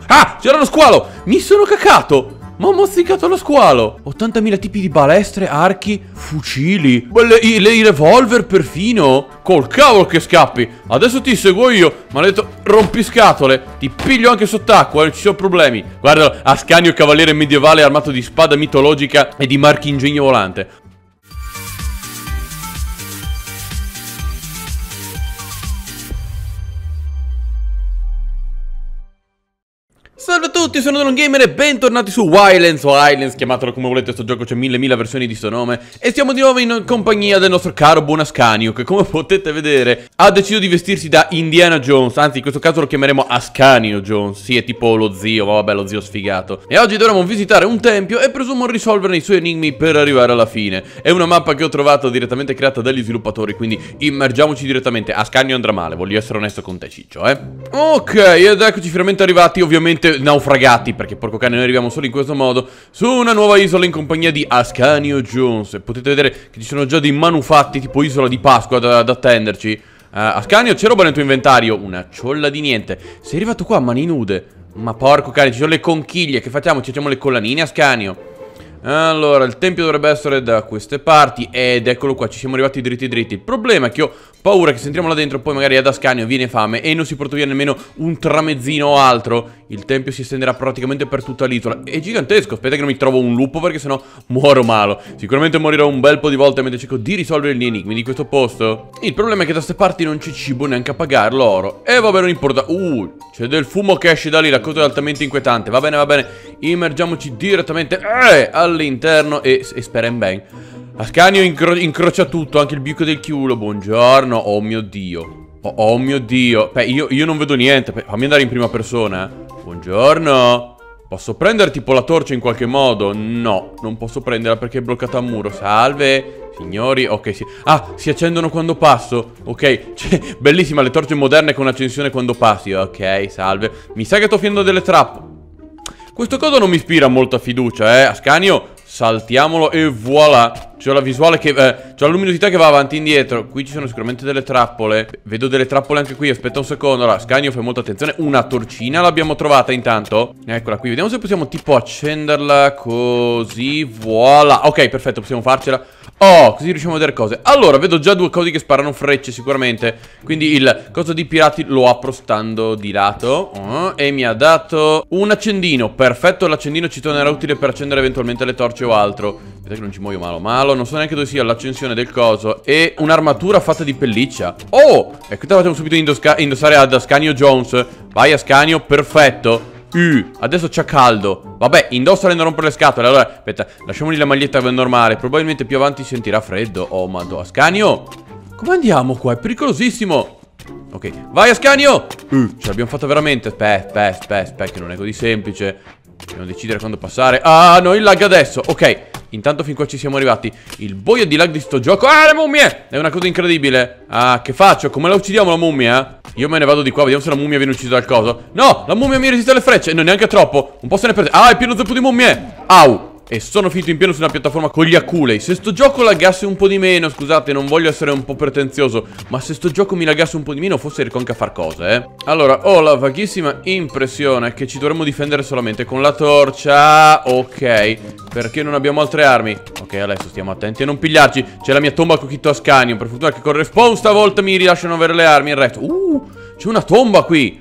Ah, c'era lo squalo! Mi sono cacato! Ma ho mozzicato lo squalo! 80.000 tipi di balestre, archi, fucili, i revolver perfino! Col cavolo che scappi! Adesso ti seguo io, maledetto rompiscatole! Ti piglio anche sott'acqua, non ci sono problemi! Guarda, Ascanio cavaliere medievale armato di spada mitologica e di marchingegno volante. Salve a tutti, sono DelonGamer e bentornati su Wildlands, chiamatelo come volete, sto gioco c'è mille versioni di sto nome. E siamo di nuovo in compagnia del nostro caro buon Ascanio, che come potete vedere ha deciso di vestirsi da Indiana Jones. Anzi, in questo caso lo chiameremo Ascanio Jones. Sì, è tipo lo zio, ma vabbè, lo zio sfigato. E oggi dovremo visitare un tempio e presumo risolvere i suoi enigmi per arrivare alla fine. È una mappa che ho trovato direttamente creata dagli sviluppatori, quindi immergiamoci direttamente. Ascanio andrà male, voglio essere onesto con te, ciccio, Ok, ed eccoci finalmente arrivati, ovviamente naufragati, perché porco cane noi arriviamo solo in questo modo, su una nuova isola in compagnia di Ascanio Jones. Potete vedere che ci sono già dei manufatti tipo isola di Pasqua ad attenderci. Ascanio, c'è roba nel tuo inventario? Una ciolla di niente. Sei arrivato qua a mani nude. Ma porco cane, ci sono le conchiglie. Che facciamo? Ci facciamo le collanine, Ascanio? Allora, il tempio dovrebbe essere da queste parti. Ed eccolo qua, ci siamo arrivati dritti. Il problema è che ho paura che se entriamo là dentro poi magari ad Ascanio viene fame e non si porta via nemmeno un tramezzino o altro. Il tempio si estenderà praticamente per tutta l'isola. È gigantesco, aspetta che non mi trovo un lupo perché sennò muoro malo. Sicuramente morirò un bel po' di volte mentre cerco di risolvere gli enigmi di questo posto. Il problema è che da queste parti non c'è cibo neanche a pagare l'oro. E vabbè, non importa. C'è del fumo che esce da lì, la cosa è altamente inquietante. Va bene. Immergiamoci direttamente all'interno e spera in bene. Ascanio incrocia tutto, anche il buco del culo. Buongiorno. Oh mio Dio. Oh mio Dio. Beh, io non vedo niente. Fammi andare in prima persona. Buongiorno. Posso prendere tipo la torcia in qualche modo? No, non posso prenderla perché è bloccata a muro. Salve, signori. Ok, sì. Ah, si accendono quando passo. Ok, bellissima le torce moderne con accensione quando passi. Ok, salve. Mi sa che sto finendo delle trappole. Questo coso non mi ispira molta fiducia, Ascanio, saltiamolo e voilà. C'ho la visuale che... c'ho la luminosità che va avanti e indietro. Qui ci sono sicuramente delle trappole. Vedo delle trappole anche qui, aspetta un secondo. Allora, Ascanio, fai molta attenzione. Una torcina l'abbiamo trovata intanto. Eccola qui, vediamo se possiamo tipo accenderla così, voilà. Ok, perfetto, possiamo farcela. Oh, così riusciamo a vedere cose. Allora, vedo già due cose che sparano frecce sicuramente. Quindi il coso di pirati lo apro stando di lato. E mi ha dato un accendino. Perfetto, l'accendino ci tornerà utile per accendere eventualmente le torce o altro. Vedete che non ci muoio malo. Non so neanche dove sia l'accensione del coso. E un'armatura fatta di pelliccia. Oh, e qui facciamo subito indossare ad Ascanio Jones. Vai Ascanio, perfetto. Adesso c'ha caldo. Vabbè, indossala e non rompere le scatole. Allora, aspetta, lasciamogli la maglietta normale. Probabilmente più avanti sentirà freddo. Oh, madò, Ascanio, come andiamo qua? È pericolosissimo. Ok, vai Ascanio. Ce l'abbiamo fatta veramente. Aspetta, che non è così semplice. Dobbiamo decidere quando passare. Ah, no, il lag adesso. Ok, intanto fin qua ci siamo arrivati. Il boia di lag di sto gioco. Ah, le mummie! È una cosa incredibile. Ah, che faccio? Come la uccidiamo la mummia? Io me ne vado di qua, vediamo se la mummia viene uccisa dal coso. No, la mummia mi resiste alle frecce. Non neanche troppo. Un po' se ne prende. Ah, è pieno zeppo di mummie. Au. E sono finito in pieno su una piattaforma con gli aculei. Se sto gioco laggasse un po' di meno, scusate, non voglio essere un po' pretenzioso, ma se sto gioco mi laggasse un po' di meno, forse riesco anche a far cose, Allora, ho la vaghissima impressione che ci dovremmo difendere solamente con la torcia. Ok, perché non abbiamo altre armi. Ok, adesso stiamo attenti a non pigliarci. C'è la mia tomba con Chito Ascanio. Per fortuna che con respawn stavolta mi rilasciano avere le armi. Il resto, c'è una tomba qui.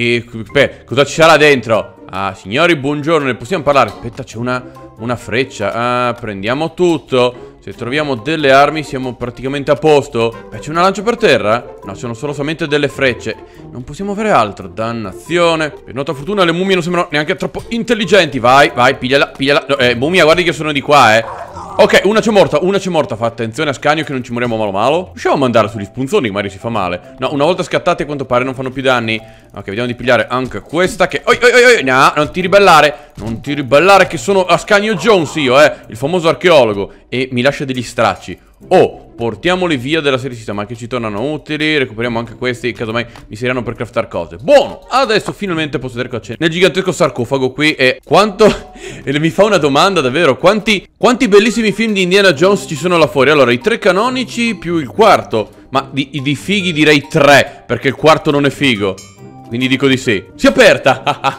Cosa ci sarà dentro? Ah, signori, buongiorno, ne possiamo parlare? Aspetta, c'è una freccia. Ah, prendiamo tutto. Se troviamo delle armi siamo praticamente a posto. Beh, c'è una lancia per terra? No, sono solamente delle frecce. Non possiamo avere altro. Dannazione. Per nota fortuna le mummie non sembrano neanche troppo intelligenti. Vai, pigliala. No, mummia, guardi che sono di qua, Ok, una c'è morta. Fa attenzione Ascanio che non ci moriamo malo. Riusciamo a mandare sugli spunzoni che magari si fa male. No, una volta scattati a quanto pare non fanno più danni. Ok, vediamo di pigliare anche questa che... No, non ti ribellare che sono Ascanio Jones io, il famoso archeologo. E mi lascia degli stracci. Oh, portiamoli via della serie sistema che ci tornano utili. Recuperiamo anche questi, casomai mi serviranno per craftare cose. Buono, adesso finalmente posso vedere cosa c'è nel gigantesco sarcofago qui. E quanto... E mi fa una domanda davvero. Quanti bellissimi film di Indiana Jones ci sono là fuori? Allora, i 3 canonici più il quarto. Ma di fighi direi 3, perché il quarto non è figo. quindi dico di sì. Si è aperta!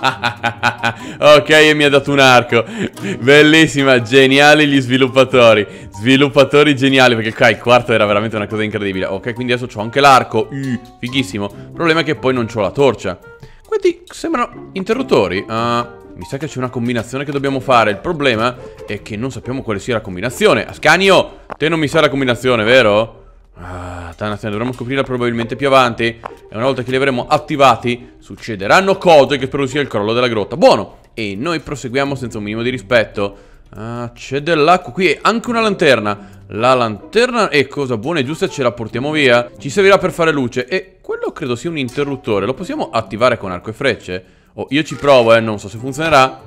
Ok, e mi ha dato un arco. Bellissima, geniali gli sviluppatori. Sviluppatori geniali, perché qua il quarto era veramente una cosa incredibile. Ok, quindi adesso c'ho anche l'arco. Fighissimo. Il problema è che poi non c'ho la torcia. Questi sembrano interruttori. Mi sa che c'è una combinazione che dobbiamo fare. Il problema è che non sappiamo quale sia la combinazione. Ascanio, te non mi sa la combinazione, vero? Dannazione, dovremmo scoprirla probabilmente più avanti. E una volta che li avremo attivati succederanno cose che spero sia il crollo della grotta. Buono. E noi proseguiamo senza un minimo di rispetto. C'è dell'acqua qui e anche una lanterna. La lanterna è cosa buona e giusta, ce la portiamo via. Ci servirà per fare luce. E quello credo sia un interruttore. Lo possiamo attivare con arco e frecce? Oh, io ci provo, non so se funzionerà.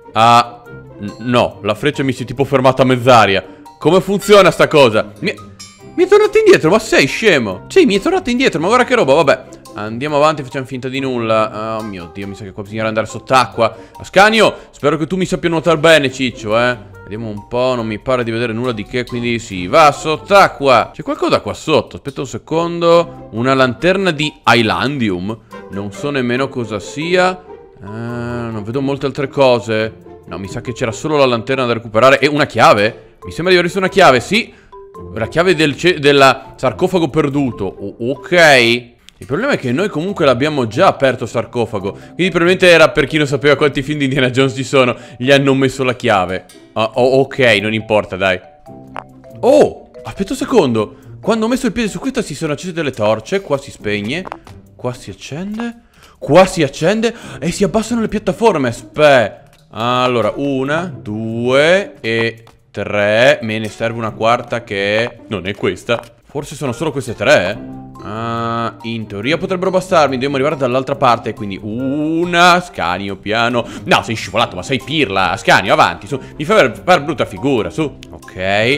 No, la freccia mi si è tipo fermata a mezz'aria. Come funziona sta cosa? Mi è tornato indietro, ma sei scemo? Sì, mi è tornato indietro, ma guarda che roba, vabbè. Andiamo avanti, facciamo finta di nulla. Oh mio Dio, mi sa che qua bisognerà andare sott'acqua. Ascanio, spero che tu mi sappia nuotare bene, ciccio, Vediamo un po', non mi pare di vedere nulla di che, quindi sì, va sott'acqua. C'è qualcosa qua sotto, aspetta un secondo. Una lanterna di Islandium. Non so nemmeno cosa sia. Non vedo molte altre cose. No, mi sa che c'era solo la lanterna da recuperare. E una chiave? Mi sembra di aver visto una chiave, sì. La chiave del sarcofago perduto. Ok. Il problema è che noi comunque l'abbiamo già aperto il sarcofago. Quindi probabilmente era, per chi non sapeva quanti film di Indiana Jones ci sono, gli hanno messo la chiave. Ok, non importa, dai. Oh, aspetta un secondo. Quando ho messo il piede su questa si sono accese delle torce. Qua si spegne. Qua si accende. Qua si accende. E si abbassano le piattaforme. Aspetta. Allora, 1, 2 e 3. Me ne serve una quarta che non è questa. Forse sono solo queste 3. In teoria potrebbero bastarmi. Dobbiamo arrivare dall'altra parte. Quindi una. Ascanio, piano. No, sei scivolato, ma sei pirla. Ascanio, avanti, su. Mi fai fare brutta figura, su. Ok.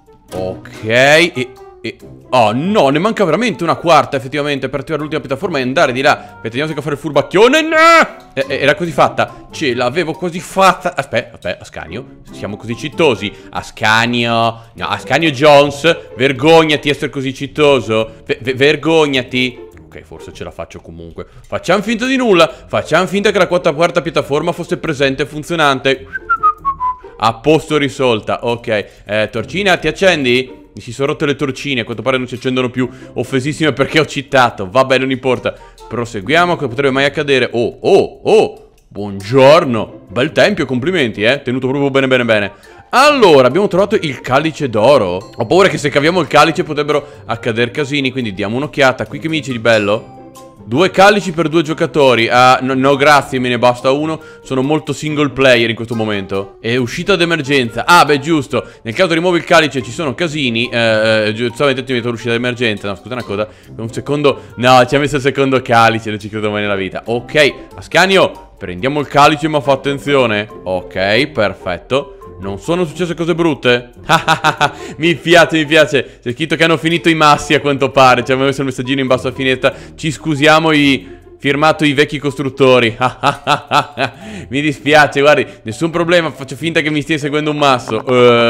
Ok. Oh no, ne manca veramente una quarta effettivamente per attivare l'ultima piattaforma e andare di là. Aspetta, vediamo se a fare il furbacchione. No! Era così fatta. Ce l'avevo così fatta. Aspetta, Ascanio. Siamo così cittosi. Ascanio. No, Ascanio Jones. Vergognati essere così cittoso. Vergognati. Ok, forse ce la faccio comunque. Facciamo finta di nulla. Facciamo finta che la quarta piattaforma fosse presente e funzionante. A posto, risolta. Ok, torcina, ti accendi? Mi si sono rotte le torcine, a quanto pare non si accendono più. Offesissime perché ho cheatato. Vabbè, non importa. Proseguiamo, cosa potrebbe mai accadere? Oh, buongiorno. Bel tempio, complimenti, tenuto proprio bene. Allora, abbiamo trovato il calice d'oro. Ho paura che se caviamo il calice potrebbero accadere casini, quindi diamo un'occhiata. Qui che mi dici di bello? 2 calici per 2 giocatori. No, grazie, me ne basta uno. Sono molto single player in questo momento. È uscita d'emergenza. Beh, giusto. Nel caso rimuovi il calice ci sono casini. Giustamente ti metto l'uscita d'emergenza. No, scusa una cosa. Un secondo. No, ci ha messo il secondo calice. Non ci credo mai nella vita. Ok, Ascanio, prendiamo il calice, ma fa attenzione. Ok, perfetto. Non sono successe cose brutte? Mi piace. C'è scritto che hanno finito i massi a quanto pare. Ci avevano messo il messaggino in basso a finestra. Ci scusiamo, firmato i vecchi costruttori. Mi dispiace, guardi. Nessun problema, faccio finta che mi stia seguendo un masso.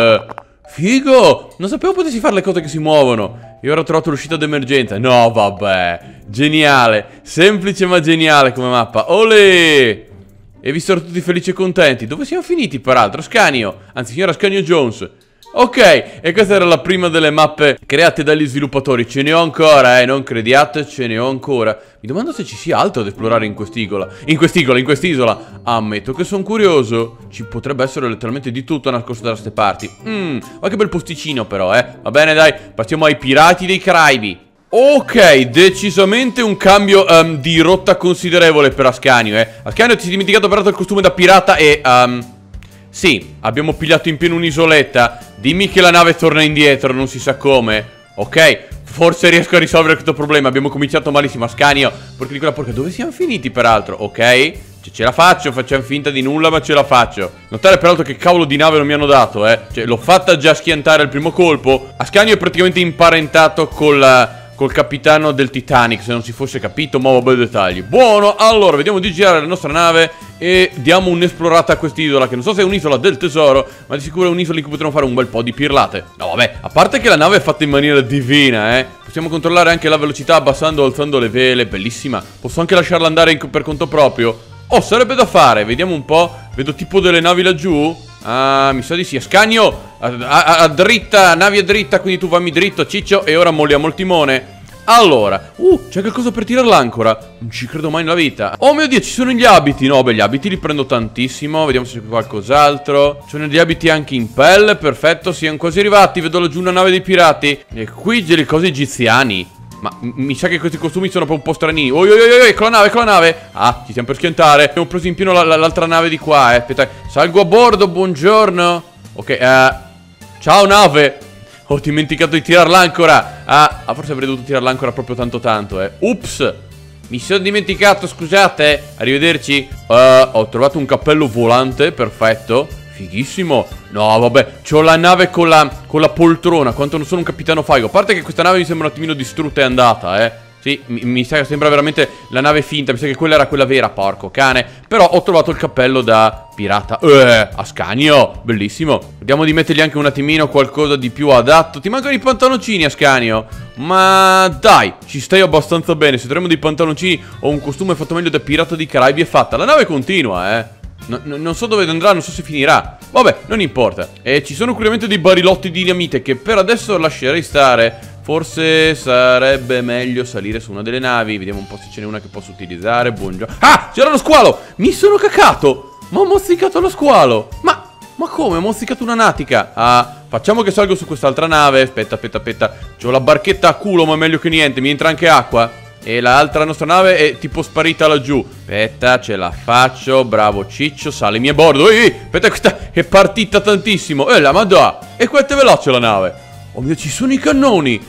Figo! Non sapevo potessi fare le cose che si muovono. E ora ho trovato l'uscita d'emergenza. No, vabbè. Geniale. Semplice ma geniale come mappa. Olè! E vi sono tutti felici e contenti. Dove siamo finiti peraltro? Ascanio. Anzi, signor Ascanio Jones. Ok, e questa era la prima delle mappe create dagli sviluppatori. Ce ne ho ancora, non crediate, ce ne ho ancora. Mi domando se ci sia altro da esplorare in quest'isola. In quest'isola. Ammetto che sono curioso. Ci potrebbe essere letteralmente di tutto nascosto da queste parti. Ma che bel posticino però, Va bene, dai, passiamo ai pirati dei Caraibi. Ok, decisamente un cambio di rotta considerevole per Ascanio, Ascanio, ti sei dimenticato peraltro il costume da pirata e... sì, abbiamo pigliato in pieno un'isoletta. Dimmi che la nave torna indietro, non si sa come. Ok, forse riesco a risolvere questo problema. Abbiamo cominciato malissimo, Ascanio. Perché di quella porca, dove siamo finiti peraltro? Ok, ce la faccio, facciamo finta di nulla, ma ce la faccio. Notare peraltro che cavolo di nave non mi hanno dato, Cioè, l'ho fatta già schiantare al primo colpo. Ascanio è praticamente imparentato col col capitano del Titanic, se non si fosse capito, ma vabbè dettagli. Buono, allora, vediamo di girare la nostra nave e diamo un'esplorata a quest'isola, che non so se è un'isola del tesoro, ma di sicuro è un'isola in cui potremo fare un bel po' di pirlate. No, vabbè, a parte che la nave è fatta in maniera divina, Possiamo controllare anche la velocità abbassando o alzando le vele, bellissima. Posso anche lasciarla andare per conto proprio. Oh, sarebbe da fare, vediamo un po'. Vedo tipo delle navi laggiù. Ah, mi sa di sì. Ascanio, a dritta, navi a dritta, quindi tu vammi dritto, ciccio. E ora molliamo il timone. Allora, c'è qualcosa per tirare l'ancora. Non ci credo mai nella vita. Oh mio Dio, ci sono gli abiti. No, beh, gli abiti li prendo tantissimo. Vediamo se c'è qualcos'altro. Ci sono gli abiti anche in pelle, perfetto. Siamo quasi arrivati, vedo laggiù una nave dei pirati. E qui delle cose egiziani. Ma mi sa che questi costumi sono un po' stranini. Oi, ecco la nave, ecco la nave. Ah, ci stiamo per schiantare. Abbiamo preso in pieno l'altra nave di qua, Aspetta, salgo a bordo, buongiorno. Ok, ciao nave. Ho dimenticato di tirar l'ancora. Forse avrei dovuto tirar l'ancora proprio tanto, Ups, mi sono dimenticato, scusate. Arrivederci. Ho trovato un cappello volante, perfetto. Fighissimo. No, vabbè, c'ho la nave con la poltrona. Quanto non sono un capitano Faigo. A parte che questa nave mi sembra un attimino distrutta e andata, Sì, mi sa che sembra veramente la nave finta. Mi sa che quella era quella vera, porco cane. Però ho trovato il cappello da pirata. Ascanio, bellissimo. Vediamo di mettergli anche un attimino qualcosa di più adatto. Ti mancano i pantaloncini, Ascanio. Ma dai, ci stai abbastanza bene. Se troviamo dei pantaloncini o un costume fatto meglio da pirata dei Caraibi è fatta. La nave continua, non so dove andrà, non so se finirà. Vabbè, non importa. E ci sono curiosamente dei barilotti di dinamite che per adesso lascerei stare. Forse sarebbe meglio salire su una delle navi. Vediamo un po' se ce n'è una che posso utilizzare. Buongiorno. Ah, c'era lo squalo. Mi sono cacato. Ma ho mozzicato lo squalo. Ma come? Ho mozzicato una natica. Facciamo che salgo su quest'altra nave. Aspetta. C'ho la barchetta a culo, ma è meglio che niente. Mi entra anche acqua. E l'altra nostra nave è tipo sparita laggiù. Aspetta, ce la faccio. Bravo Ciccio, salimi a bordo. Aspetta, questa è partita tantissimo. La madò. E quanto è veloce la nave. Oh mio, ci sono i cannoni.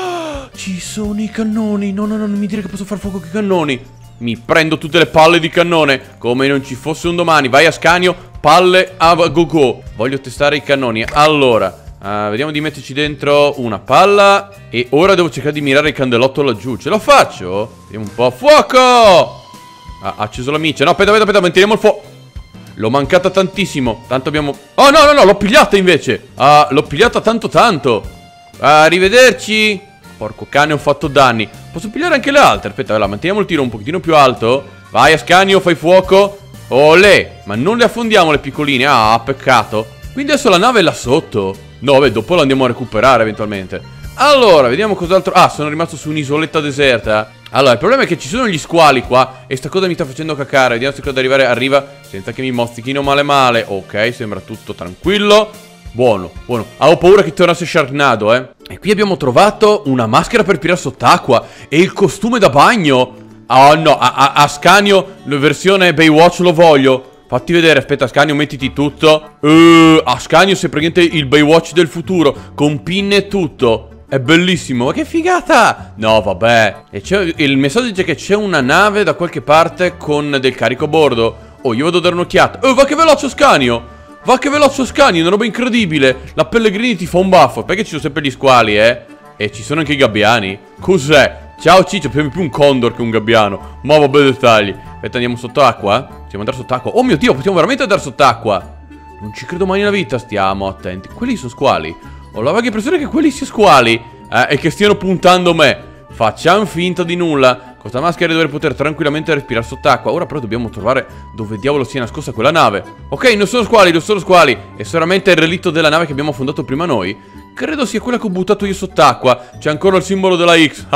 Ci sono i cannoni. No, non mi dire che posso far fuoco con i cannoni. Mi prendo tutte le palle di cannone, come non ci fosse un domani. Vai Ascanio, palle a go. Voglio testare i cannoni. Allora, vediamo di metterci dentro una palla. E ora devo cercare di mirare il candelotto laggiù. Ce la faccio? Vediamo un po'. Fuoco! Ha acceso la miccia. No, aspetta, manteniamo il fuoco. L'ho mancata tantissimo. Tanto abbiamo... Oh, no, l'ho pigliata invece. L'ho pigliata tanto. Arrivederci. Porco cane, ho fatto danni. Posso pigliare anche le altre? Aspetta, manteniamo il tiro un pochettino più alto. Vai Ascanio, fai fuoco. Olè. Ma non le affondiamo le piccoline. Peccato. Quindi adesso la nave è là sotto. No, vabbè, dopo la andiamo a recuperare eventualmente. Allora, vediamo cos'altro. Sono rimasto su un'isoletta deserta. Allora, il problema è che ci sono gli squali qua. E sta cosa mi sta facendo cacare. Vediamo se cosa arriva senza che mi mozzichino male. Ok, sembra tutto tranquillo. Buono. Ho paura che tornasse Sharknado, E qui abbiamo trovato una maschera per pirare sott'acqua. E il costume da bagno. Oh no, Ascanio, la versione Baywatch lo voglio. Fatti vedere, aspetta Ascanio, mettiti tutto. Ascanio sei praticamente il Baywatch del futuro, con pinne e tutto. È bellissimo, ma che figata. No, vabbè. E il messaggio dice che c'è una nave da qualche parte con del carico a bordo. Oh, io vado a dare un'occhiata. Va che veloce Ascanio. Una roba incredibile. La Pellegrini ti fa un baffo. Perché ci sono sempre gli squali, E ci sono anche i gabbiani. Cos'è? Ciao Ciccio, più un condor che un gabbiano. Ma vabbè dettagli. Aspetta, andiamo sott'acqua? Possiamo andare sott'acqua? Oh mio Dio, possiamo veramente andare sott'acqua? Non ci credo mai nella vita, stiamo attenti. Quelli sono squali. Ho la vaga impressione che quelli siano squali e che stiano puntando me. Facciamo finta di nulla. Con questa maschera dovrei poter tranquillamente respirare sott'acqua. Ora però dobbiamo trovare dove diavolo sia nascosta quella nave. Ok, non sono squali. È solamente il relitto della nave che abbiamo affondato prima noi. Credo sia quella che ho buttato io sott'acqua. C'è ancora il simbolo della X.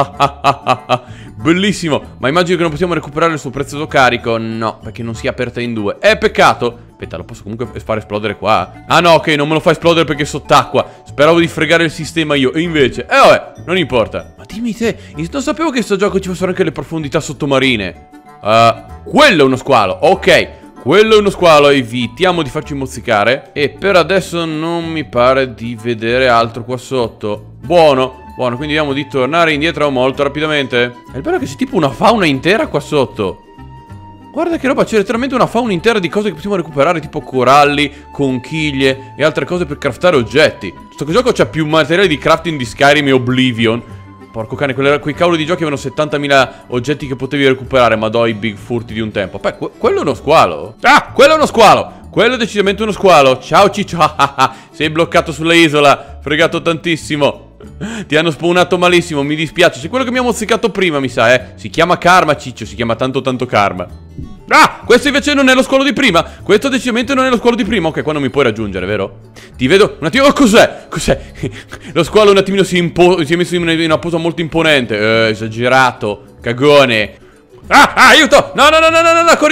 Bellissimo. Ma immagino che non possiamo recuperare il suo prezioso carico. No, perché non si è aperta in due. Peccato. Aspetta, lo posso comunque far esplodere qua? No, ok, non me lo fa esplodere perché è sott'acqua. Speravo di fregare il sistema io. E invece, vabbè, non importa. Ma dimmi te, non sapevo che in sto gioco ci fossero anche le profondità sottomarine. Quello è uno squalo. Ok, quello è uno squalo. Evitiamo di farci mozzicare. E per adesso non mi pare di vedere altro qua sotto. Buono, quindi vediamo di tornare indietro molto rapidamente. È bello che c'è tipo una fauna intera qua sotto. Guarda che roba, c'è letteralmente una fauna intera di cose che possiamo recuperare, tipo coralli, conchiglie e altre cose per craftare oggetti. Questo gioco c'ha più materiale di crafting di Skyrim e Oblivion. Porco cane, quei cavolo di giochi avevano 70.000 oggetti che potevi recuperare. Ma do i big furti di un tempo. Beh, quello è uno squalo. Ah, quello è uno squalo. Quello è decisamente uno squalo. Ciao Ciccio. Sei bloccato sulla isola. Fregato tantissimo. Ti hanno spawnato malissimo, mi dispiace. C'è quello che mi ha mozzicato prima, mi sa, Si chiama Karma, Ciccio, si chiama tanto Karma. Ah, questo invece non è lo squalo di prima. Questo decisamente non è lo squalo di prima. Ok, qua non mi puoi raggiungere, vero? Ti vedo un attimo. Oh, cos'è? Cos'è? Lo squalo un attimino si è messo in una posa molto imponente. Esagerato. Cagone. Ah, aiuto! No, corri.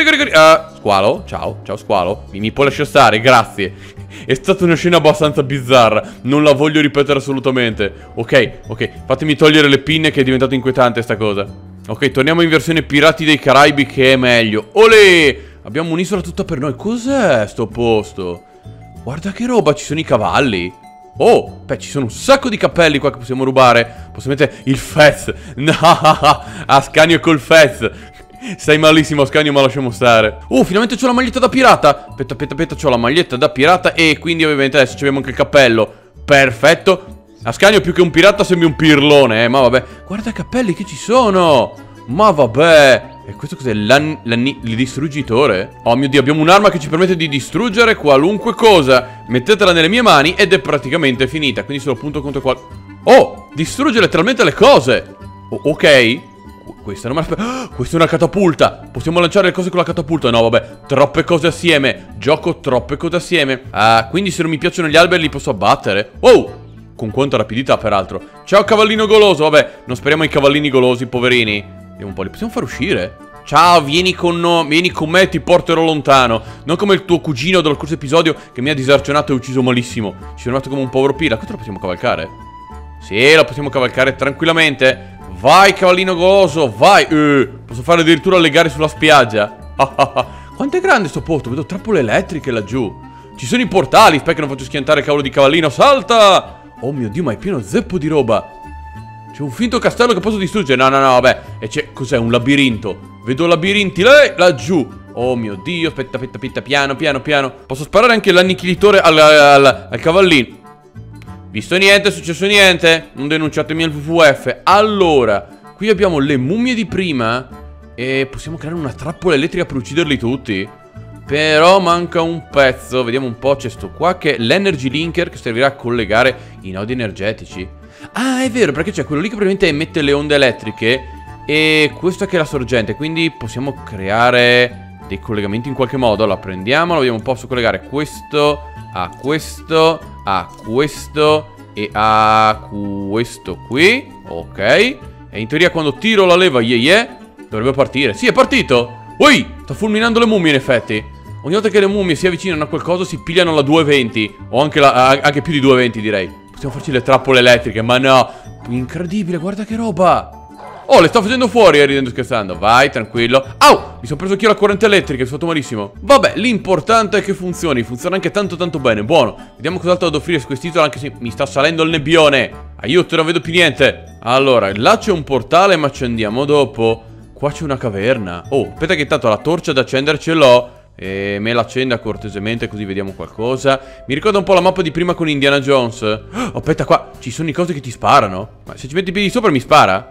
Squalo, ciao squalo. Mi puoi lasciare stare, grazie. È stata una scena abbastanza bizzarra. Non la voglio ripetere assolutamente. Ok, fatemi togliere le pinne che è diventato inquietante sta cosa. Ok, torniamo in versione Pirati dei Caraibi che è meglio. Olè! Abbiamo un'isola tutta per noi. Cos'è sto posto? Guarda che roba, ci sono i cavalli. Oh, beh, ci sono un sacco di cappelli qua che possiamo rubare. Possiamo mettere il Fez. No, Ascanio col Fez. Stai malissimo, Ascanio, ma lasciamo stare. Finalmente c'ho la maglietta da pirata. Aspetta, c'ho la maglietta da pirata. E quindi ovviamente adesso abbiamo anche il cappello. Perfetto. Ascanio più che un pirata sembri un pirlone, ma vabbè. Guarda i cappelli che ci sono. Ma vabbè. E questo cos'è? Il distruggitore? Oh mio Dio, abbiamo un'arma che ci permette di distruggere qualunque cosa. Mettetela nelle mie mani ed è praticamente finita. Quindi solo punto contro qua. Oh, distrugge letteralmente le cose. Ok. Questa non me la... Questa è una catapulta. Possiamo lanciare le cose con la catapulta? No, vabbè. Troppe cose assieme. Gioco troppe cose assieme. Quindi se non mi piacciono gli alberi li posso abbattere. Oh! Con quanta rapidità, peraltro. Ciao, cavallino goloso. Vabbè, non speriamo i cavallini golosi, poverini. Vediamo un po', li possiamo far uscire? Ciao, vieni con me e ti porterò lontano. Non come il tuo cugino dello scorso episodio che mi ha disarcionato e ucciso malissimo. Ci sono rimasto come un povero pila. Questo lo possiamo cavalcare? Sì, lo possiamo cavalcare tranquillamente. Vai, cavallino goloso, vai. Posso fare addirittura le gare sulla spiaggia. Quanto è grande sto posto? Vedo trappole elettriche laggiù. Ci sono i portali. Aspetta che non faccio schiantare il cavolo di cavallino. Salta! Oh mio Dio, ma è pieno zeppo di roba. C'è un finto castello che posso distruggere. No, vabbè. E c'è... Cos'è? Un labirinto. Vedo labirinti laggiù. Oh mio Dio. Aspetta, piano. Posso sparare anche l'annichilitore al cavallino. Visto niente, è successo niente. Non denunciatemi al WWF. Allora, qui abbiamo le mummie di prima. E possiamo creare una trappola elettrica per ucciderli tutti. Però manca un pezzo. Vediamo un po'. C'è sto qua che è l'energy linker che servirà a collegare i nodi energetici. Ah, è vero, perché c'è quello lì che probabilmente emette le onde elettriche. E questa che è la sorgente. Quindi possiamo creare dei collegamenti in qualche modo. Allora prendiamolo, vediamo un po'. Posso collegare questo a questo, a questo e a questo qui. Ok. E in teoria quando tiro la leva dovrebbe partire. Sì, è partito. Ui, sta fulminando le mummie in effetti. Ogni volta che le mummie si avvicinano a qualcosa si pigliano la 220. O anche più di 220 direi. Possiamo farci le trappole elettriche. Ma no, incredibile, guarda che roba. Oh, le sto facendo fuori, ridendo e scherzando. Vai, tranquillo. Au, mi sono preso anch'io la corrente elettrica, è fatto malissimo. Vabbè, l'importante è che funzioni. Funziona anche tanto bene, buono. Vediamo cos'altro da offrire su quest'isola, anche se mi sta salendo il nebbione. Aiuto, non vedo più niente. Allora, là c'è un portale, ma ci andiamo dopo. Qua c'è una caverna. Oh, aspetta che intanto la torcia da accendere ce l'ho. E me la accenda cortesemente così vediamo qualcosa. Mi ricorda un po' la mappa di prima con Indiana Jones. Oh, aspetta, qua ci sono i cose che ti sparano. Ma se ci metti i piedi sopra mi spara?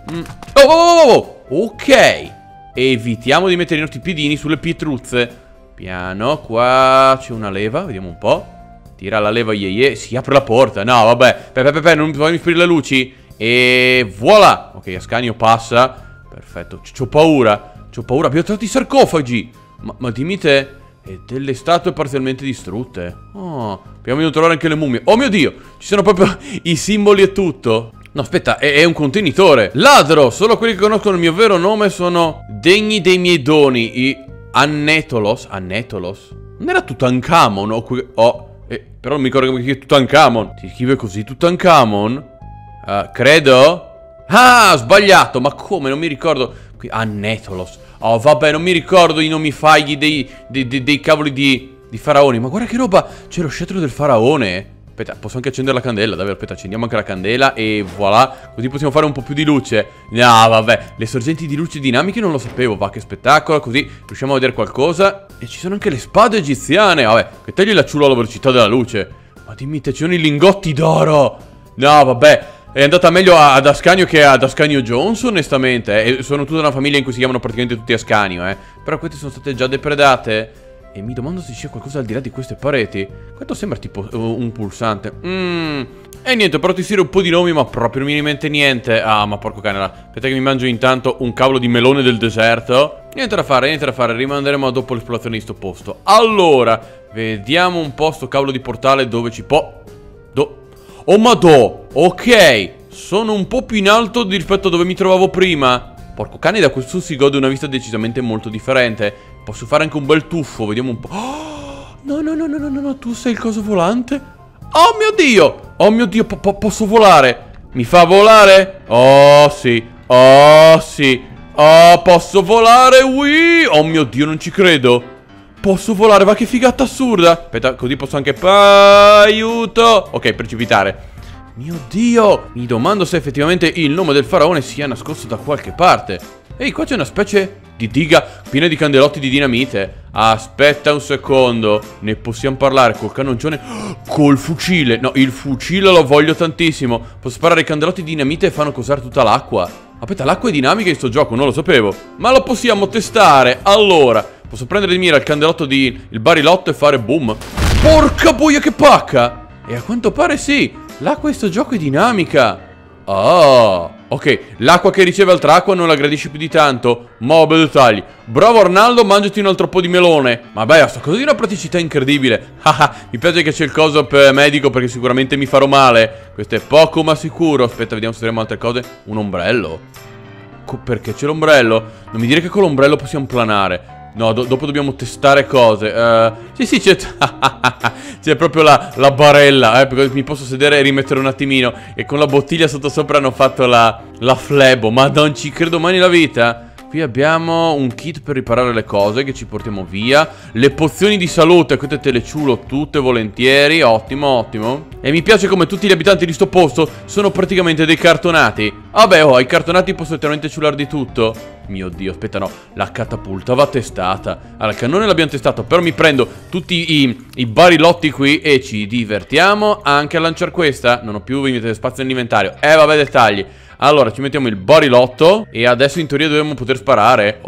Oh. Ok. Evitiamo di mettere i nostri piedini sulle pietruzze. Piano, qua c'è una leva, vediamo un po'. Tira la leva, si apre la porta. No, vabbè, non mi sprire le luci. E voilà. Ok, Ascanio passa. Perfetto, c'ho paura. Abbiamo trovato i sarcofagi. Ma dimmi te, e delle statue parzialmente distrutte. Oh, abbiamo di trovare anche le mummie. Oh mio Dio, ci sono proprio i simboli e tutto. No, aspetta, è un contenitore. Ladro, solo quelli che conoscono il mio vero nome sono degni dei miei doni. I Annetolos. Non era Tutankhamon? Però non mi ricordo come si chiama Tutankhamon. Si scrive così, Tutankhamon? Credo. Ah, sbagliato, ma come? Non mi ricordo. Qui, Annetolos. Oh, vabbè, non mi ricordo i nomi fagli dei cavoli di faraoni. Ma guarda che roba, c'è lo scettro del faraone. Aspetta, posso anche accendere la candela, davvero, aspetta, accendiamo anche la candela e voilà. Così possiamo fare un po' più di luce. No, vabbè, le sorgenti di luce dinamiche non lo sapevo, va, che spettacolo. Così riusciamo a vedere qualcosa. E ci sono anche le spade egiziane. Vabbè, che tagli la ciula alla velocità della luce. Ma dimmi te, ci sono i lingotti d'oro. No, vabbè, è andata meglio ad Ascanio che ad Ascanio Jones, onestamente. E sono tutta una famiglia in cui si chiamano praticamente tutti Ascanio, Però queste sono state già depredate. E mi domando se ci sia qualcosa al di là di queste pareti. Questo sembra tipo un pulsante. E niente, però ti tiro un po' di nomi, ma proprio non mi viene in mente niente. Ah, ma porco cane, aspetta che mi mangio intanto un cavolo di melone del deserto. Niente da fare, rimanderemo a dopo l'esplorazione di sto posto. Allora, vediamo un po' sto cavolo di portale dove ci può... Oh madò, ok, sono un po' più in alto rispetto a dove mi trovavo prima. Porco cane, da questo si gode una vista decisamente molto differente. Posso fare anche un bel tuffo, vediamo un po'. Oh, no, tu sei il coso volante? Oh mio Dio, posso volare? Mi fa volare? Oh sì, posso volare, oh mio Dio, non ci credo. Posso volare, va che figata assurda. Aspetta, così posso anche... Aiuto. Ok, precipitare. Mio Dio, mi domando se effettivamente il nome del faraone sia nascosto da qualche parte. Ehi, qua c'è una specie di diga piena di candelotti di dinamite. Aspetta un secondo, ne possiamo parlare col cannoncione, col fucile. No, il fucile lo voglio tantissimo. Posso sparare i candelotti di dinamite e fanno cosare tutta l'acqua. Aspetta, l'acqua è dinamica in sto gioco, non lo sapevo. Ma lo possiamo testare. Allora, posso prendere di mira il candelotto il barilotto e fare boom. Porca boia che pacca. E a quanto pare sì, l'acqua in sto gioco è dinamica. Oh, ok, l'acqua che riceve altra acqua non la gradisci più di tanto. Mobe dettagli. Bravo Arnaldo, mangiati un altro po' di melone. Vabbè, sto cosa di una praticità incredibile. Mi piace che c'è il coso per medico perché sicuramente mi farò male. Questo è poco ma sicuro. Aspetta, vediamo se troviamo altre cose. Un ombrello. Perché c'è l'ombrello? Non mi dire che con l'ombrello possiamo planare. No, dopo dobbiamo testare cose. Sì, c'è c'è proprio la barella, perché mi posso sedere e rimettere un attimino. E con la bottiglia sotto sopra hanno fatto la flebo. Ma non ci credo mai nella vita. Qui abbiamo un kit per riparare le cose che ci portiamo via. Le pozioni di salute, queste te le ciulo tutte volentieri. Ottimo. E mi piace come tutti gli abitanti di sto posto sono praticamente dei cartonati. Vabbè, ai cartonati posso letteralmente ciulare di tutto. Mio Dio, aspetta, no, la catapulta va testata. Allora, il cannone l'abbiamo testato, però mi prendo tutti i barilotti qui e ci divertiamo anche a lanciare questa. Non ho più spazio nell'inventario. Vabbè, dettagli. Allora, ci mettiamo il barilotto e adesso in teoria dobbiamo poter sparare.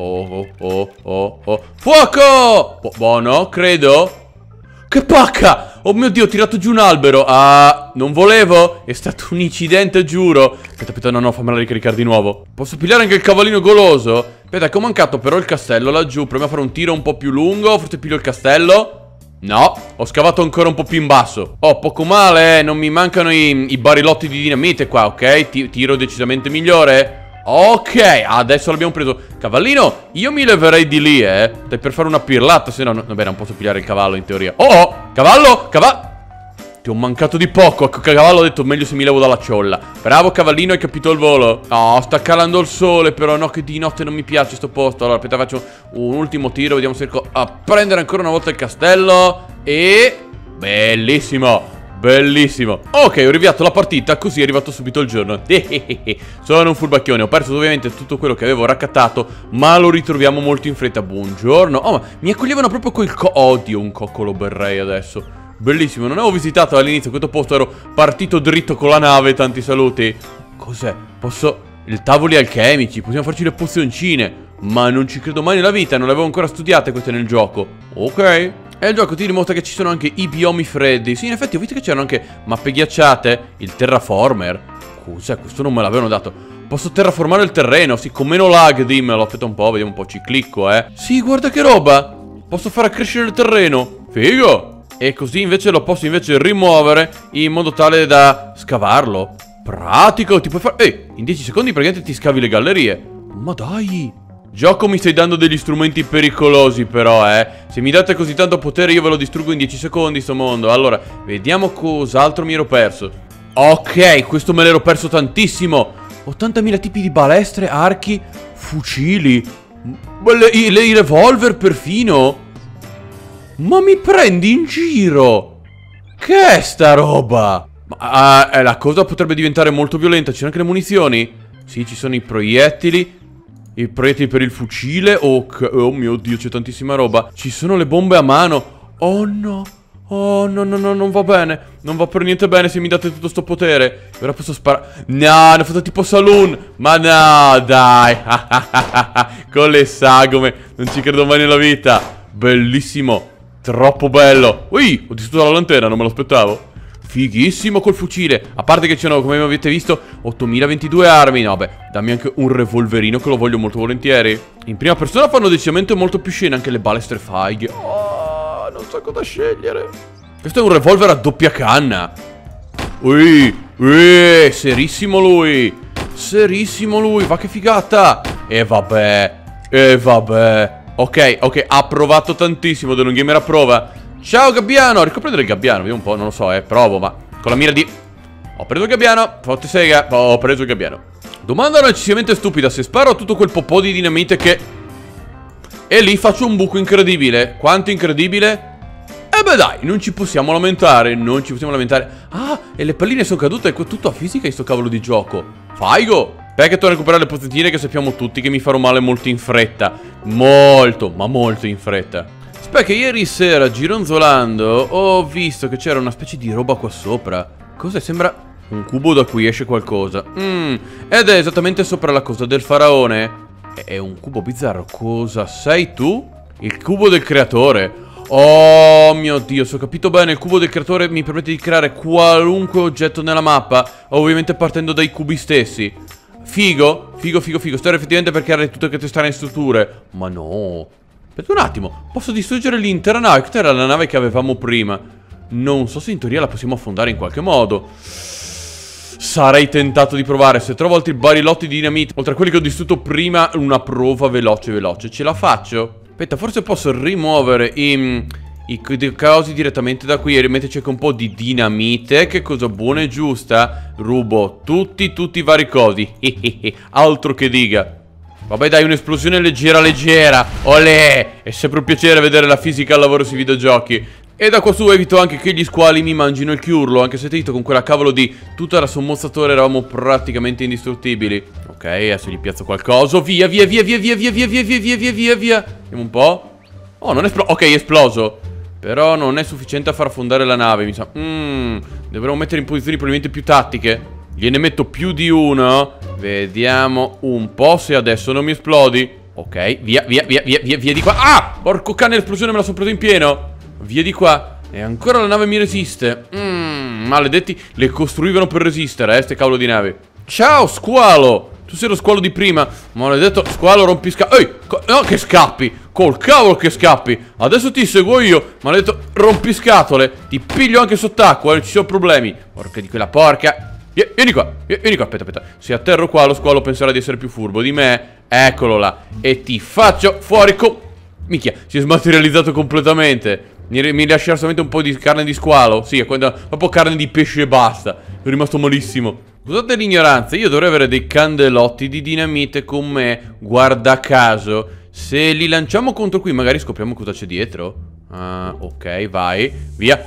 Fuoco! Buono, credo. Che pacca! Oh mio Dio, ho tirato giù un albero. Non volevo. È stato un incidente, giuro. Aspetta, no, fammela ricaricare di nuovo. Posso pigliare anche il cavallino goloso? Aspetta, che ho mancato però il castello laggiù. Proviamo a fare un tiro un po' più lungo. Forse piglio il castello. No, ho scavato ancora un po' più in basso. Oh, poco male, non mi mancano i barilotti di dinamite qua, ok? Tiro decisamente migliore. Ok, adesso l'abbiamo preso. Cavallino, io mi leverei di lì, Stai per fare una pirlata, se no... Vabbè, non posso pigliare il cavallo in teoria. Cavallo, ti ho mancato di poco. Ecco, cavallo ho detto meglio se mi levo dalla ciolla. Bravo cavallino, hai capito il volo. Oh, sta calando il sole, però no, che di notte non mi piace sto posto. Allora, aspetta, faccio un ultimo tiro. Vediamo se riesco a prendere ancora una volta il castello. E... bellissimo. Ok, ho riviato la partita, così è arrivato subito il giorno. Sono un furbacchione. Ho perso ovviamente tutto quello che avevo raccattato, ma lo ritroviamo molto in fretta. Buongiorno. Oh, ma mi accoglievano proprio col oddio, un coccolo berrei adesso. Bellissimo, non avevo visitato all'inizio questo posto, ero partito dritto con la nave, tanti saluti. Cos'è? Il tavoli alchemici, possiamo farci le pozioncine. Ma non ci credo mai nella vita, non le avevo ancora studiate queste nel gioco. Ok. E il gioco ti dimostra che ci sono anche i biomi freddi. Sì, in effetti ho visto che c'erano anche mappe ghiacciate. Il terraformer. Cos'è? Questo non me l'avevano dato. Posso terraformare il terreno, sì, con meno lag, dimmelo. Aspetta un po', vediamo un po', ci clicco, Sì, guarda che roba. Posso far crescere il terreno. Figo. E così invece lo posso rimuovere in modo tale da scavarlo. Pratico, ti puoi fare... in 10 secondi praticamente ti scavi le gallerie. Ma dai. Gioco, mi stai dando degli strumenti pericolosi però, Se mi date così tanto potere io ve lo distruggo in 10 secondi sto mondo. Allora, vediamo cos'altro mi ero perso. Ok, questo me l'ero perso tantissimo. 80.000 tipi di balestre, archi, fucili, i revolver perfino. Ma mi prendi in giro? Che è sta roba? Ma la cosa potrebbe diventare molto violenta. Ci sono anche le munizioni? Sì, ci sono i proiettili. I proiettili per il fucile. Oh mio Dio, c'è tantissima roba. Ci sono le bombe a mano. Oh no. Oh, no, no, no, non va bene. Non va per niente bene se mi date tutto sto potere. Ora posso sparare. No, ne ho fatto tipo Saloon. Ma no, dai. Con le sagome. Non ci credo mai nella vita. Bellissimo. Troppo bello. Ui, ho distrutto la lanterna, non me lo aspettavo. Fighissimo col fucile. A parte che c'erano, come avete visto, 8022 armi. No, beh, dammi anche un revolverino che lo voglio molto volentieri. In prima persona fanno decisamente molto più scena anche le balestre faghe. Oh, non so cosa scegliere. Questo è un revolver a doppia canna. Ui, serissimo lui. Serissimo lui, va che figata. E vabbè. Ok, ha provato tantissimo. The Lone Gamer approva. Ciao Gabbiano, riesco a prendere il gabbiano, vediamo un po', non lo so, provo, ma con la mira di... Ho preso il gabbiano, forte sega, ho preso il gabbiano. Domanda eccessivamente stupida, se sparo a tutto quel popò di dinamite che... E lì faccio un buco incredibile. Quanto incredibile? Beh dai, non ci possiamo lamentare, Ah, e le palline sono cadute, è tutto a fisica in sto cavolo di gioco. Faigo! Aspetta a recuperare le pozzettine che sappiamo tutti che mi farò male molto in fretta. Molto, ma molto in fretta. Aspetta che ieri sera, gironzolando, ho visto che c'era una specie di roba qua sopra. Cosa? Sembra un cubo da cui esce qualcosa. Ed è esattamente sopra la cosa del faraone. È un cubo bizzarro. Cosa sei tu? Il cubo del creatore. Oh mio Dio, se ho capito bene, il cubo del creatore mi permette di creare qualunque oggetto nella mappa, ovviamente partendo dai cubi stessi. Figo. Sto effettivamente per creare tutte queste strane strutture. Ma no. Aspetta un attimo, posso distruggere l'intera nave. Questa era la nave che avevamo prima. Non so se in teoria la possiamo affondare in qualche modo. Sarei tentato di provare. Se trovo altri barilotti di dinamite, oltre a quelli che ho distrutto prima, una prova veloce. Ce la faccio? Aspetta, forse posso rimuovere i cosi direttamente da qui e rimetterci anche un po' di dinamite. Che cosa buona e giusta. Rubo tutti i vari cosi. Altro che diga. Vabbè dai, un'esplosione leggera. Olè! È sempre un piacere vedere la fisica al lavoro sui videogiochi. E da qua su evito anche che gli squali mi mangino il chiurlo. Anche se Tito con quella cavolo di tutta la sommozzatore eravamo praticamente indistruttibili. Ok, adesso gli piazzo qualcosa. Via. Vediamo un po'. Oh, non è esploso. Ok, è esploso. Però non è sufficiente a far affondare la nave, mi sa. Dovremmo mettere in posizioni probabilmente più tattiche. Gliene metto più di uno. Vediamo un po' se adesso non mi esplodi. Ok, via di qua. Ah, porco cane, l'esplosione me la sono preso in pieno. Via di qua. E ancora la nave mi resiste. Maledetti, le costruivano per resistere, ste cavolo di navi. Ciao, squalo. Tu sei lo squalo di prima. Maledetto squalo rompiscatole. Ehi, no che scappi. Col cavolo che scappi. Adesso ti seguo io. Maledetto rompiscatole. Ti piglio anche sott'acqua, non ci sono problemi. Porca di quella porca. Vieni qua, aspetta. Se atterro qua lo squalo penserà di essere più furbo di me. Eccolo là. E ti faccio fuori Minchia, si è smaterializzato completamente. Mi lascerà solamente un po' di carne di squalo. Sì, proprio carne di pesce e basta. Sono rimasto malissimo. Scusate l'ignoranza, io dovrei avere dei candelotti di dinamite con me. Guarda caso. Se li lanciamo contro qui magari scopriamo cosa c'è dietro. Ok, vai. Via.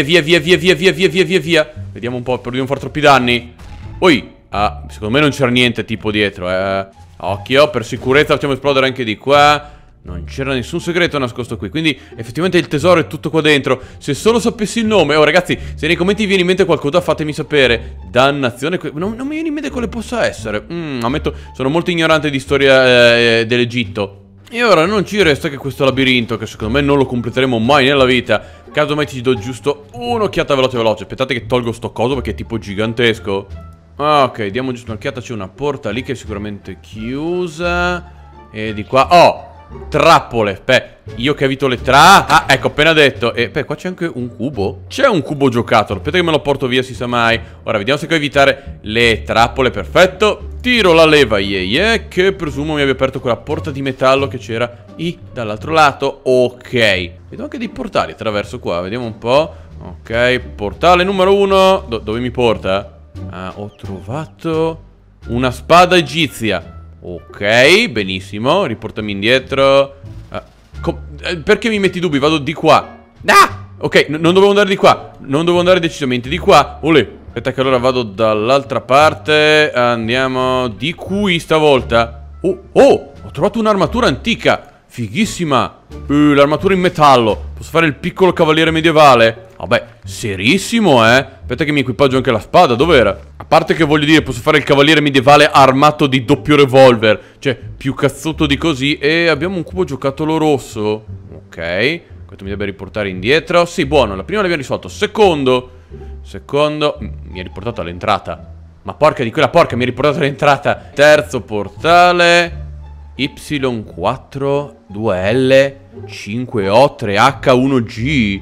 Vediamo un po', per non far troppi danni. Secondo me non c'era niente tipo dietro, Occhio, per sicurezza facciamo esplodere anche di qua. Non c'era nessun segreto nascosto qui. Quindi effettivamente il tesoro è tutto qua dentro. Se solo sapessi il nome. Oh ragazzi, se nei commenti vi viene in mente qualcosa fatemi sapere. Dannazione, non mi viene in mente quale possa essere. Ammetto, sono molto ignorante di storia dell'Egitto. E ora non ci resta che questo labirinto, che secondo me non lo completeremo mai nella vita. Casomai ti do giusto un'occhiata veloce. Aspettate che tolgo sto coso perché è tipo gigantesco. Ok, diamo giusto un'occhiata. C'è una porta lì che è sicuramente chiusa. E di qua, trappole. Io che evito le ecco, appena detto. E qua c'è anche un cubo. C'è un cubo giocattolo. Aspetta che me lo porto via, si sa mai. Ora vediamo se può evitare le trappole. Perfetto. Tiro la leva, che presumo mi abbia aperto quella porta di metallo che c'era dall'altro lato. Ok. Vedo anche dei portali attraverso qua. Vediamo un po'. Ok, portale numero 1. Dove mi porta? Ho trovato una spada egizia. Ok, benissimo. Riportami indietro. Perché mi metti dubbi? Vado di qua. Ok, non dovevo andare di qua. Non devo andare decisamente di qua. Olè. Aspetta che allora vado dall'altra parte. Andiamo di qui stavolta. Ho trovato un'armatura antica. Fighissima. L'armatura in metallo. Posso fare il piccolo cavaliere medievale. Vabbè, serissimo, Aspetta che mi equipaggio anche la spada, dov'era? A parte che voglio dire, posso fare il cavaliere medievale armato di doppio revolver. Cioè, più cazzuto di così. E abbiamo un cubo giocattolo rosso. Ok, questo mi deve riportare indietro. Sì, buono, la prima l'abbiamo risolto. Secondo, mi ha riportato all'entrata. Ma porca di quella porca, mi ha riportato all'entrata. Terzo portale. Y4 2L 5O 3H1G.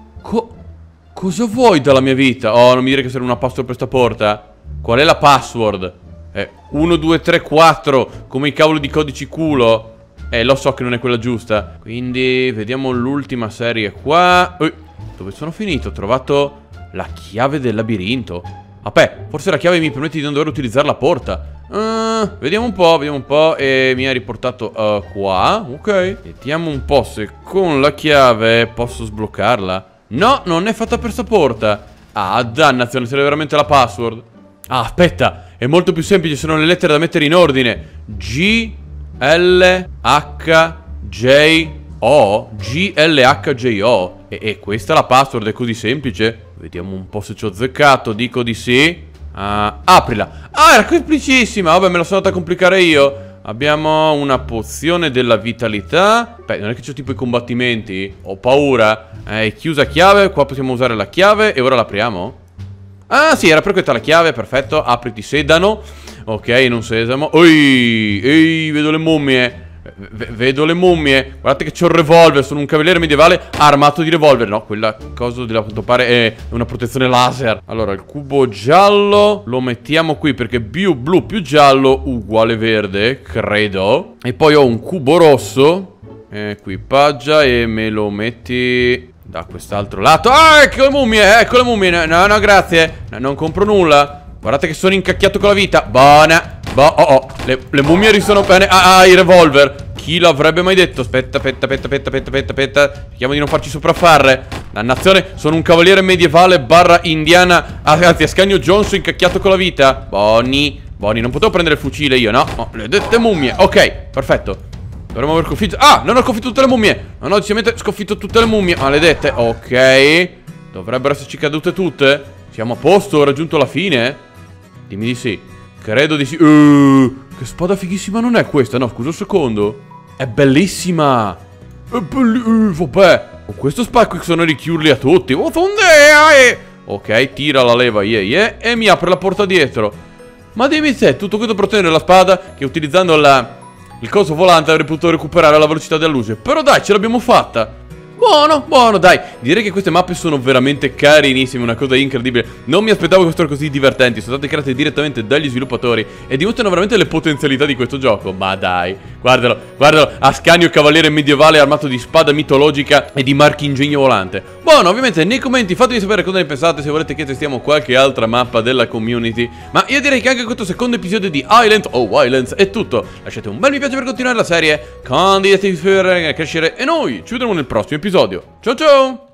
Cosa vuoi dalla mia vita? Oh, non mi dire che serve una password per sta porta. Qual è la password? 1, 2, 3, 4. Come i cavolo di codici culo. Lo so che non è quella giusta. Quindi vediamo l'ultima serie qua. Dove sono finito? Ho trovato la chiave del labirinto. Vabbè, forse la chiave mi permette di non dover utilizzare la porta. Vediamo un po'. E mi ha riportato qua. Ok. Vediamo un po' se con la chiave posso sbloccarla. No, non è fatta per sta porta. Ah, dannazione, serve veramente la password. Ah, aspetta, è molto più semplice, sono le lettere da mettere in ordine. G, L, H, J, O. G, L, H, J, O. E questa è la password, è così semplice. Vediamo un po' se ci ho azzeccato, dico di sì. Aprila. Ah, era semplicissima. Vabbè, me la sono andata a complicare io. Abbiamo una pozione della vitalità. Beh, non è che c'ho tipo i combattimenti. Ho paura. È chiusa chiave. Qua possiamo usare la chiave. E ora l'apriamo. Ah, sì, era per questa la chiave. Perfetto. Apriti sedano. Ok, non sesamo. Ehi, vedo le mummie. Vedo le mummie. Guardate che c'ho il revolver. Sono un cavaliere medievale armato di revolver. No, quella cosa a quanto pare è una protezione laser. Allora, il cubo giallo lo mettiamo qui perché più blu più giallo uguale verde, credo. E poi ho un cubo rosso. Equipaggia e me lo metti da quest'altro lato. Ah, ecco le mummie, ecco le mummie. No, grazie. No, non compro nulla. Guardate che sono incacchiato con la vita. Buona. Le mummie risono bene. I revolver. Chi l'avrebbe mai detto? Aspetta. Cerchiamo di non farci sopraffare. Dannazione, sono un cavaliere medievale barra indiana. Anzi, Ascanio Jones incacchiato con la vita. Boni, non potevo prendere il fucile io, no? Le dette mummie. Ok, perfetto. Dovremmo aver sconfitto. Ah, non ho sconfitto tutte le mummie. Non ho decisamente sconfitto tutte le mummie. Maledette. Ok. Dovrebbero esserci cadute tutte. Siamo a posto, ho raggiunto la fine. Dimmi di sì. Credo di sì. Che spada fighissima non è questa? No, scusa un secondo. È bellissima. Vabbè. Con questo spacco sono richiurli a tutti. Ok, tira la leva, e mi apre la porta dietro. Ma dimmi te, tutto questo per ottenere la spada che utilizzando il coso volante avrei potuto recuperare la velocità della luce. Però dai, ce l'abbiamo fatta. Buono, dai. Direi che queste mappe sono veramente carinissime, una cosa incredibile. Non mi aspettavo che fossero così divertenti. Sono state create direttamente dagli sviluppatori e dimostrano veramente le potenzialità di questo gioco. Ma dai, guardalo, Ascanio cavaliere medievale armato di spada mitologica e di marchingegno volante. Buono, ovviamente nei commenti fatemi sapere cosa ne pensate, se volete che testiamo qualche altra mappa della community. Ma io direi che anche questo secondo episodio di Island o Wildlands è tutto. Lasciate un bel mi piace per continuare la serie, condividetevi per crescere e noi ci vedremo nel prossimo episodio. Ciao ciao!